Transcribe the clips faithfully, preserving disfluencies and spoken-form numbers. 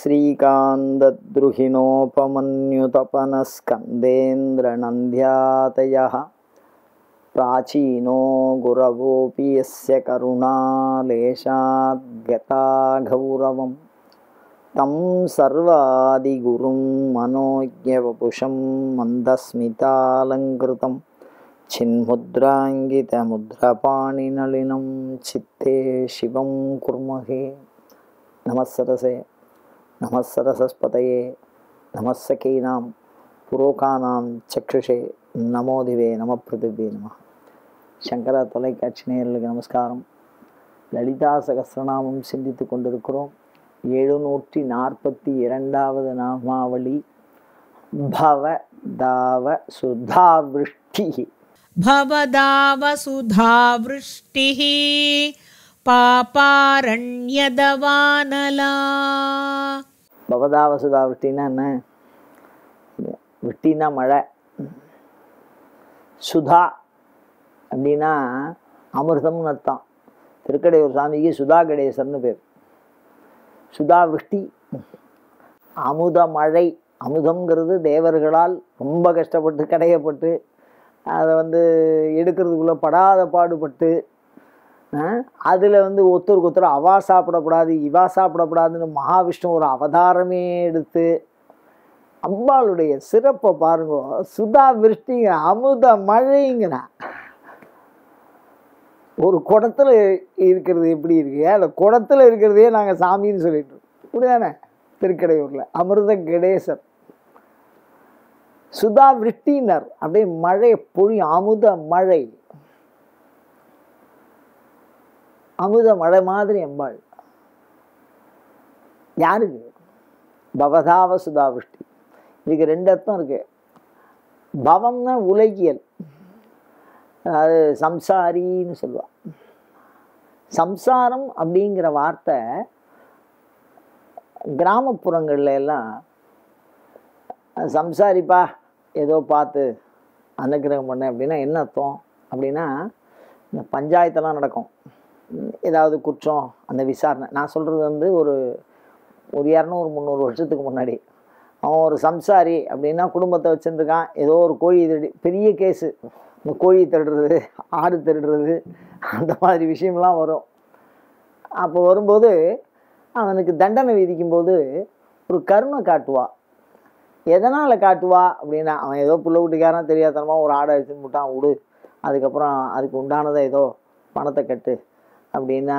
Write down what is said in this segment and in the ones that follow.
श्रीकान्तद्रुहिणोपमन्युतपनस्कन्देन्द्रनन्द्यातयः प्राचीनो गुरवोऽपि यस्य करुणालेशाद्गता गौरवं तं सर्वादिगुरुं मनोज्ञवपुषं मन्दस्मितालङ्कृतं छिन्मुद्राङ्गितमुद्रपाणिनलिनं चित्ते शिवं कुर्महे। नमस्सरसे नमस्सरसस्पतये नमस्सकीनां पुरोकानां चक्षुषे நமோதிவே நம பிருத்திவே நம. சங்கரா தொலைக்காட்சி நேயர்களுக்கு நமஸ்காரம். லலிதா சகஸ்ரநாமம் சிந்தித்து கொண்டிருக்கிறோம். எழுநூற்றி நாற்பத்தி இரண்டாவது நாமாவளி பவதாவ சுதாவிருஷ்டி. பவதாவ சுதாவிருஷ்டி பாபாரண்யதவானலா. பவதாவ சுதாவிருஷ்டின்னா என்ன? விட்டினா மழை, சுதா அப்படின்னா அமிர்தம்னு அர்த்தம். திருக்கடையூர் சாமிக்கு சுதா கணேசர்னு பேர். சுதா விருஷ்டி அமுத மழை. அமுதம்ங்கிறது தேவர்களால் ரொம்ப கஷ்டப்பட்டு கடையப்பட்டு அதை வந்து எடுக்கிறதுக்குள்ளே படாத பாடுபட்டு அதில் வந்து ஒருத்தருக்கு ஒருத்தர் அவா சாப்பிடக்கூடாது இவா சாப்பிடக்கூடாதுன்னு மகாவிஷ்ணு ஒரு அவதாரமே எடுத்து அம்பாளுடைய சிறப்பை பாருங்க. சுதா விருஷ்டிங்க, அமுத மழைங்கிற ஒரு குடத்துல இருக்கிறது எப்படி இருக்கு, அந்த குடத்துல இருக்கிறதே நாங்கள் சாமின்னு சொல்லிட்டு இப்படிதானே. திருக்கடையூரில் அமிர்த கணேசர் சுதா விருஷ்டினர் அப்படியே மழை பொழி, அமுத மழை, அமுத மழை மாதிரி அம்பாள். யாருக்கு? பவதாவ சுதா விருஷ்டி. இதுக்கு ரெண்டு அர்த்தம் இருக்கு. பவம்னா உலகியல், அதாவது சம்சாரின்னு சொல்லுவா. சம்சாரம் அப்படிங்கிற வார்த்தை கிராமப்புறங்கள்ல எல்லாம் சம்சாரிப்பா ஏதோ பார்த்து அனுக்கிரகம் பண்ண அப்படின்னா என்ன அர்த்தம் அப்படின்னா, இந்த பஞ்சாயத்தெல்லாம் நடக்கும், ஏதாவது குற்றம், அந்த விசாரணை. நான் சொல்கிறது வந்து ஒரு ஒரு இரநூறு முந்நூறு வருஷத்துக்கு முன்னாடி. அவன் ஒரு சம்சாரி அப்படின்னா குடும்பத்தை வச்சுருக்கான், ஏதோ ஒரு கோழி திருடி, பெரிய கேஸு, இந்த கோழி திருடுறது, ஆடு திருடுறது, அந்த மாதிரி விஷயம்லாம் வரும். அப்போ வரும்போது அவனுக்கு தண்டனை விதிக்கும்போது ஒரு கருணை காட்டுவா. எதனால் காட்டுவா அப்படின்னா, அவன் ஏதோ புள்ள வீட்டுக்காரன் தெரியாதனமாக ஒரு ஆடை அடிச்சுன்னு போட்டான், விடு, அதுக்கப்புறம் அதுக்கு உண்டானதை ஏதோ பணத்தை கட்டு அப்படின்னா,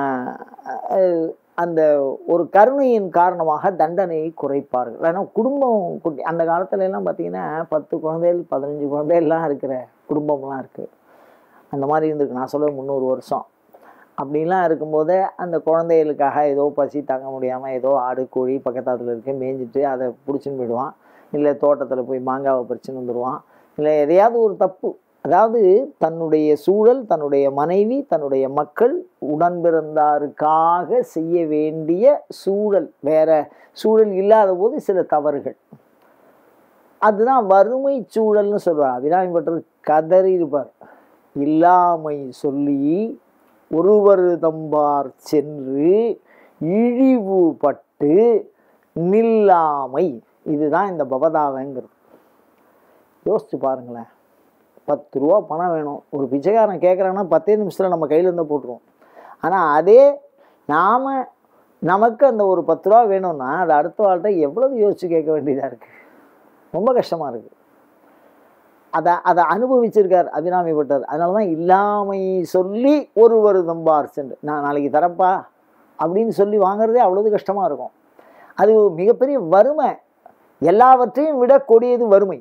அந்த ஒரு கருணையின் காரணமாக தண்டனையை குறைப்பார்கள். ஏன்னா குடும்பம் குட்டி, அந்த காலத்துல எல்லாம் பார்த்தீங்கன்னா பத்து குழந்தைகள் பதினஞ்சு குழந்தைகள்லாம் இருக்கிற குடும்பம்லாம் இருக்குது. அந்த மாதிரி இருந்திருக்கு. நான் சொல்ல முந்நூறு வருஷம் அப்படிலாம் இருக்கும்போதே அந்த குழந்தைகளுக்காக ஏதோ பசி தாங்க முடியாமல் ஏதோ ஆடு கோழி பக்கத்தாத்தில் இருக்க மேய்ஞ்சிட்டு அதை பிடிச்சின்னு போயிடுவான், இல்லை தோட்டத்தில் போய் மாங்காவை பறிச்சுன்னு வந்துடுவான், இல்லை எதையாவது ஒரு தப்பு. அதாவது தன்னுடைய சூழல், தன்னுடைய மனைவி, தன்னுடைய மக்கள், உடன்பிறந்தாருக்காக செய்ய வேண்டிய சூழல், வேற சூழல் இல்லாத போது சில தவறுகள், அதுதான் வறுமை சூழல்னு சொல்வார். அபிராமி பட்டர் கதறி இருப்பார். இல்லாமை சொல்லி ஒருவர் தம்பார் சென்று இழிவு பட்டு நில்லாமை. இதுதான் இந்த பவதாவங்கிறது. யோசிச்சு பாருங்களேன். பத்து ரூபா பணம் வேணும், ஒரு பிச்சைக்காரன் கேட்குறான்னா பத்தே நிமிஷத்தில் நம்ம கையில் இருந்தால் போட்டுருவோம். ஆனால் அதே நாம் நமக்கு அந்த ஒரு பத்து ரூபா வேணும்னா அது அடுத்த வாழ்கிட்ட எவ்வளவு யோசித்து கேட்க வேண்டியதாக இருக்குது. ரொம்ப கஷ்டமாக இருக்குது. அதை அதை அனுபவிச்சிருக்கார் அபிராமி பட்டர். அதனால தான் இல்லாமை சொல்லி ஒருவர் தம்பார் சென்று, நான் நாளைக்கு தரப்பா அப்படின்னு சொல்லி வாங்குறதே அவ்வளவு கஷ்டமாக இருக்கும். அது மிகப்பெரிய வறுமை. எல்லாவற்றையும் விட கொடியது வறுமை.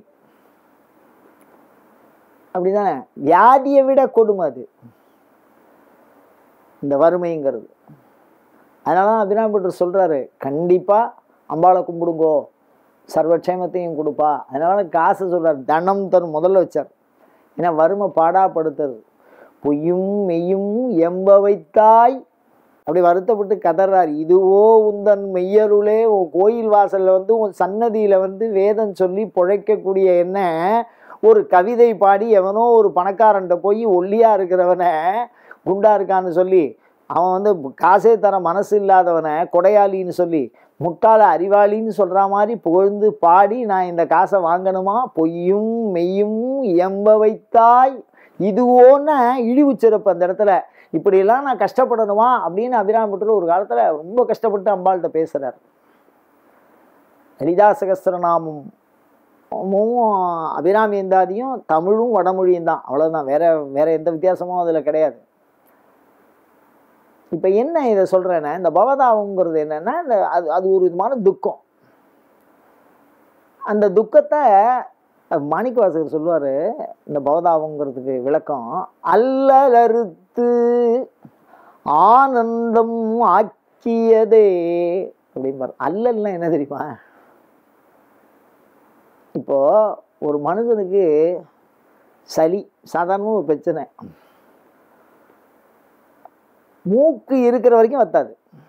அப்படிதானே? வியாதியை விட கொடுமை அது, இந்த வறுமைங்கிறது. அதனால தான் அபிராமி பட்டர் சொல்றாரு, கண்டிப்பா அம்பாளை கும்பிடுங்கோ, சர்வக்ஷேமத்தையும் கொடுப்பா. அதனால காசு சொல்றாரு, தனம் தரும் முதல்ல வச்சார். ஏன்னா வறுமை பாடாப்படுத்துறது. பொய்யும் மெய்யும் எம்ப வைத்தாய் அப்படி வருத்தப்பட்டு கதறார். இதுவோ உந்தன் மெய்யருளே, உன் கோயில் வாசல்ல வந்து உன் சன்னதியில வந்து வேதம் சொல்லி பிழைக்கக்கூடிய என்ன ஒரு கவிதை பாடி எவனோ ஒரு பணக்காரன்ட்ட போய் ஒல்லியா இருக்கிறவனை குண்டா இருக்கான்னு சொல்லி அவன் வந்து காசே தர மனசு இல்லாதவனை கொடையாளின்னு சொல்லி முட்டாள அறிவாளின்னு சொல்கிற மாதிரி புகழ்ந்து பாடி நான் இந்த காசை வாங்கணுமா, பொய்யும் மெய்யும் இயம்ப வைத்தாய் இதுவோன்னு இழிவு சிறப்பு அந்த இடத்துல. இப்படியெல்லாம் நான் கஷ்டப்படணுமா அப்படின்னு அபிராமபட்டர் ஒரு காலத்தில் ரொம்ப கஷ்டப்பட்டு அம்பாள்கிட்ட பேசுகிறார். லலிதா சகஸ்திரநாமம் அபிராமி எந்தாதியும் தமிழும் வடமொழியும் தான், அவ்வளோதான். வேற வேற எந்த வித்தியாசமும் அதில் கிடையாது. இப்போ என்ன இதை சொல்கிறேன்னா, இந்த பவதாபங்கிறது என்னென்னா இந்த அது அது ஒரு விதமான துக்கம். அந்த துக்கத்தை மாணிக்கவாசகர் சொல்லுவார் இந்த பவதாபங்கிறதுக்கு விளக்கம், அல்லலறுத்து ஆனந்தம் ஆக்கியதே அப்படிம்பார். அல்லல்னா என்ன தெரியுமா? இப்போ ஒரு மனுஷனுக்கு சளி சாதாரணமாக ஒரு பிரச்சனை, மூக்கு இருக்கிற வரைக்கும் வத்தாது.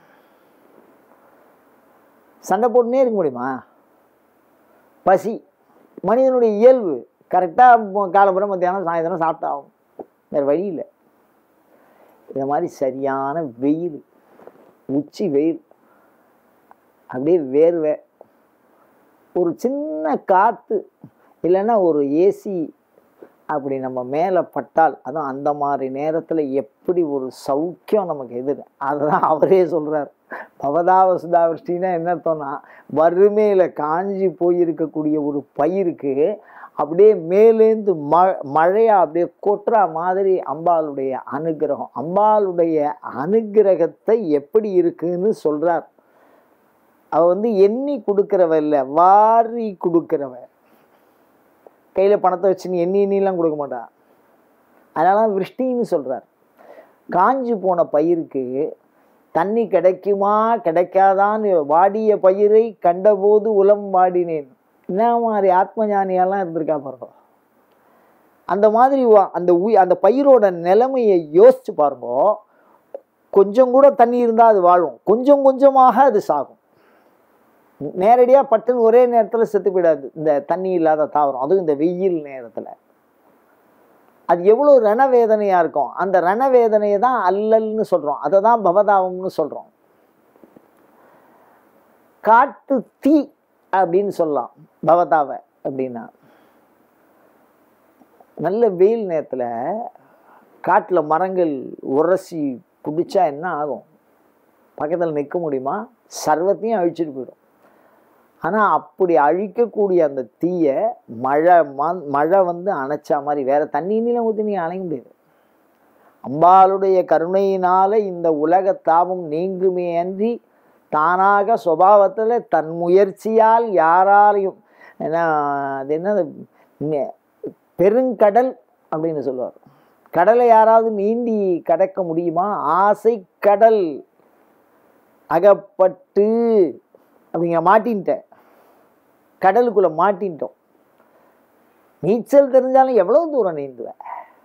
சண்டை போட்டுனே இருக்க முடியுமா? பசி மனிதனுடைய இயல்பு, கரெக்டாக காலம்புறம் மத்தியானம் சாயந்தரம் சாப்பிட்டாகும், வேறு வழி இல்லை. இந்த மாதிரி சரியான வெயில், உச்சி வெயில், அப்படியே வேர்வை, ஒரு சின்ன காற்று இல்லைன்னா ஒரு ஏசி அப்படி நம்ம மேலே பட்டால், அதுவும் அந்த மாதிரி நேரத்தில் எப்படி ஒரு சௌக்கியம் நமக்கு எதிர். அதுதான் அவரே சொல்கிறார். பவதாவ சுதாவிருஷ்டின்னா என்ன அர்த்தம்னா, வறுமையில் காஞ்சி போயிருக்கக்கூடிய ஒரு பயிருக்கு அப்படியே மேலேந்து ம மழையாக அப்படியே கொட்டுற மாதிரி அம்பாளுடைய அனுகிரகம். அம்பாளுடைய அனுகிரகத்தை எப்படி இருக்குன்னு சொல்கிறார். அவ வந்து எண்ணி கொடுக்குறவ இல்லை, வாரி கொடுக்குறவ. கையில் பணத்தை வச்சு நீ எண்ணி எண்ணிலாம் கொடுக்க மாட்டா. அதனால விருஷ்டின்னு சொல்கிறார். காஞ்சி போன பயிருக்கு தண்ணி கிடைக்குமா கிடைக்காதான்னு வாடிய பயிரை கண்டபோது உலம் வாடினேன். என்ன மாதிரி ஆத்ம ஞானியெல்லாம் இருந்திருக்கா பாருங்க. அந்த மாதிரி அந்த உய் அந்த பயிரோட நிலைமையை யோசிச்சு பாருங்க. கொஞ்சம் கூட தண்ணி இருந்தால் அது வாழும், கொஞ்சம் கொஞ்சமாக அது சாகும். நேரடியாக பட்டுன்னு ஒரே நேரத்தில் செத்து போயிடாது இந்த தண்ணி இல்லாத தாவரம். அதுவும் இந்த வெயில் நேரத்தில் அது எவ்வளோ ரணவேதனையாக இருக்கும். அந்த ரணவேதனையை தான் அல்லல்னு சொல்கிறோம், அதை தான் பவதாபம்னு சொல்கிறோம். காட்டு தீ அப்படின்னு சொல்லலாம் பவதாவை அப்படின்னா. நல்ல வெயில் நேரத்தில் காட்டில் மரங்கள் உரசி குடிச்சா என்ன ஆகும்? பக்கத்தில் நிற்க முடியுமா? சர்வத்தையும் அழிச்சிட்டு போயிடும். ஆனால் அப்படி அழிக்கக்கூடிய அந்த தீயை மழை மழை வந்து அணைச்சா மாதிரி வேறு தண்ணி நீளம் ஊற்றி நீ அணைக்க முடியாது. அம்பாளுடைய கருணையினால இந்த உலக தாபம் நீங்குமே அன்றி தானாக சுபாவத்தில் தன் முயற்சியால் யாராலையும், ஏன்னா அது என்ன பெருங்கடல் அப்படின்னு சொல்லுவார். கடலை யாராவது நீந்தி கடக்க முடியுமா? ஆசை கடல் அகப்பட்டு அப்படிங்க மாட்டின்ட்டேன், கடலுக்குள்ளே மாட்டின்ட்டோம். நீச்சல் தெரிஞ்சாலும் எவ்வளோ தூரம் நீந்துவேன்?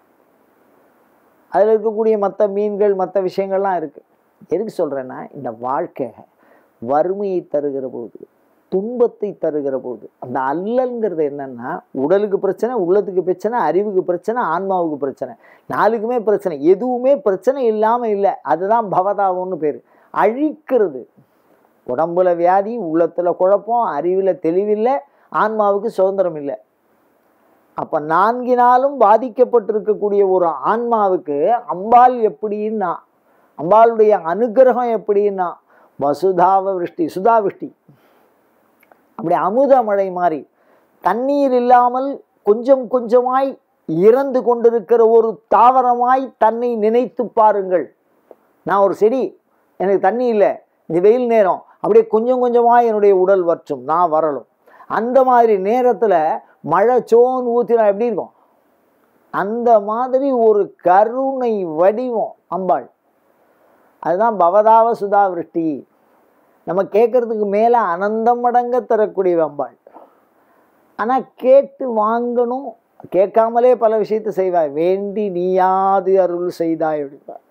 அதில் இருக்கக்கூடிய மற்ற மீன்கள் மற்ற விஷயங்கள்லாம் இருக்குது. எதுக்கு சொல்கிறேன்னா, இந்த வாழ்க்கை வறுமையை தருகிற போது, துன்பத்தை தருகிற போது, அந்த அல்லல்ங்கிறது என்னன்னா, உடலுக்கு பிரச்சனை, உள்ளத்துக்கு பிரச்சனை, அறிவுக்கு பிரச்சனை, ஆன்மாவுக்கு பிரச்சனை, நாளுக்குமே பிரச்சனை. எதுவுமே பிரச்சனை இல்லாமல் இல்லை. அதுதான் பவதாபம்னு பேர். அழிக்கிறது. உடம்புல வியாதி, உள்ளத்தில் குழப்பம், அறிவில் தெளிவில்லை, ஆன்மாவுக்கு சுதந்திரம் இல்லை. அப்போ நான்கினாலும் பாதிக்கப்பட்டிருக்கக்கூடிய ஒரு ஆன்மாவுக்கு அம்பாள் எப்படின்னா, அம்பாளுடைய அனுகிரகம் எப்படின்னா, வசுதாவ விருஷ்டி, சுதா விருஷ்டி, அப்படி அமுத மழை மாதிரி தண்ணீர் இல்லாமல் கொஞ்சம் கொஞ்சமாய் இறந்து கொண்டிருக்கிற ஒரு தாவரமாய் தன்னை நினைத்து பாருங்கள். நான் ஒரு செடி, எனக்கு தண்ணி இல்லை, இந்த வெயில் நேரம், அப்படியே கொஞ்சம் கொஞ்சமாக என்னுடைய உடல் வற்றும், நான் வரலும். அந்த மாதிரி நேரத்தில் மழை சோன்னு ஊற்றினா எப்படி இருக்கும்? அந்த மாதிரி ஒரு கருணை வடிவம் அம்பாள். அதுதான் பவதாவ சுதா விருஷ்டி. நம்ம கேட்கறதுக்கு மேலே அனந்தம் மடங்க தரக்கூடிய அம்பாள். ஆனால் கேட்டு வாங்கணும், கேட்காமலே பல விஷயத்தை செய்வாய். வேண்டி நீயாது அருள் செய்தாய் அப்படிப்பார்.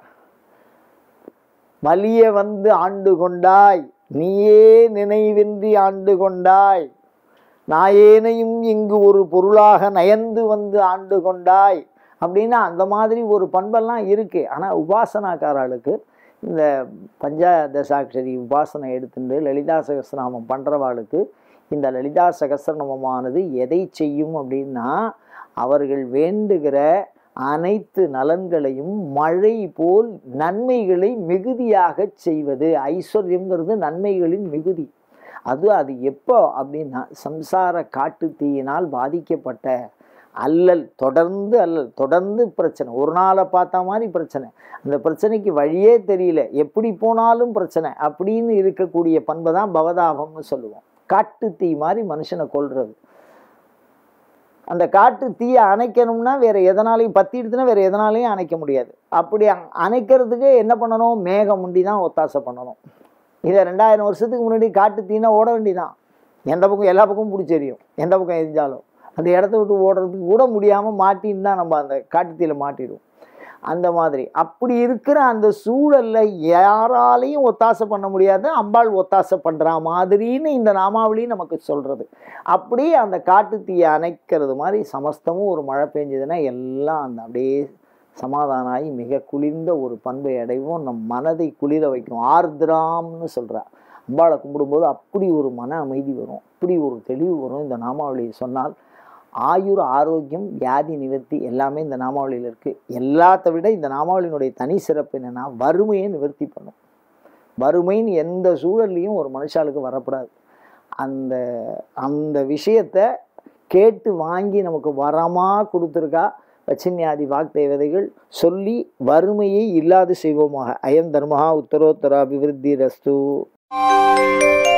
வலிய வந்து ஆண்டு கொண்டாய், நீயே நினைவின்றி ஆண்டு கொண்டாய், நாயேனையும் இங்கு ஒரு பொருளாக நயந்து வந்து ஆண்டு கொண்டாய் அப்படின்னா அந்த மாதிரி ஒரு பண்பெல்லாம் இருக்குது. ஆனால் உபாசனாக்காரர்களுக்கு இந்த பஞ்சதசாட்சரி உபாசனை எடுத்துட்டு லலிதா சகஸ்ரநாமம் பண்ணுறவாளுக்கு இந்த லலிதா சகஸ்ரநாமமானது எதை செய்யும் அப்படின்னா, அவர்கள் வேண்டுகிற அனைத்து நலன்களையும் மழை போல் நன்மைகளை மிகுதியாக செய்வது. ஐஸ்வர்யங்கிறது நன்மைகளின் மிகுதி. அது அது எப்போ அப்படின்னா, சம்சார காட்டு தீயினால் பாதிக்கப்பட்ட அல்லல், தொடர்ந்து அல்லல், தொடர்ந்து பிரச்சனை, ஒரு நாளை பார்த்த மாதிரி பிரச்சனை, அந்த பிரச்சனைக்கு வழியே தெரியல, எப்படி போனாலும் பிரச்சனை அப்படின்னு இருக்கக்கூடிய பண்பை தான் பவதாபம்னு சொல்லுவோம். காட்டு தீ மாதிரி மனுஷனை கொல்றது. அந்த காட்டு தீயை அணைக்கணும்னா வேற எதனாலையும், பத்திடுதுன்னா வேற எதனாலையும் அணைக்க முடியாது. அப்படி அணைக்கிறதுக்கு என்ன பண்ணணும்? மேகம் முண்டி தான் ஒத்தாசை பண்ணணும். இதை ரெண்டாயிரம் வருஷத்துக்கு முன்னாடி காட்டு தீனா ஓட வேண்டிதான். எந்த பக்கம் எல்லா பக்கமும் பிடிச்செறியும், எந்த பக்கம் எரிஞ்சாலும் அந்த இடத்த விட்டு ஓடுறதுக்கு கூட முடியாமல் மாட்டின்னு தான் நம்ம அந்த காட்டுத்தீயில மாட்டிடுவோம். அந்த மாதிரி அப்படி இருக்கிற அந்த சூழலில் யாராலையும் ஒத்தாசை பண்ண முடியாது, அம்பாள் ஒத்தாசை பண்ணுறா மாதிரின்னு இந்த நாமாவளி நமக்கு சொல்கிறது. அப்படி அந்த காட்டுத்தீயை அணைக்கிறது மாதிரி சமஸ்தமும் ஒரு மழை பெஞ்சதுன்னா எல்லாம் அந்த அப்படியே சமாதானாகி மிக குளிர்ந்த ஒரு பண்பை அடைவோம். நம் மனதை குளிர வைக்கும். ஆர்திராம்னு சொல்கிறா. அம்பாளை கும்பிடும்போது அப்படி ஒரு மன அமைதி வரும், அப்படி ஒரு தெளிவு வரும். இந்த நாமாவளியை சொன்னால் ஆயுர், ஆரோக்கியம், வியாதி நிவர்த்தி எல்லாமே இந்த நாமாவளியில் இருக்குது. எல்லாத்த விட இந்த நாமாவளியினுடைய தனி சிறப்பு என்னென்னா, வறுமையை நிவர்த்தி பண்ணும். வறுமைன்னு எந்த சூழல்லையும் ஒரு மனுஷாளுக்கு வரக்கூடாது. அந்த அந்த விஷயத்தை கேட்டு வாங்கி நமக்கு வரமாக கொடுத்துருக்கா பச்சின்யாதி வாக்தேவதைகள். சொல்லி வறுமையை இல்லாது செய்வோமாக. அயம் தர்மஹா உத்தரோத்தர அபிவிருத்தி ரஸ்து.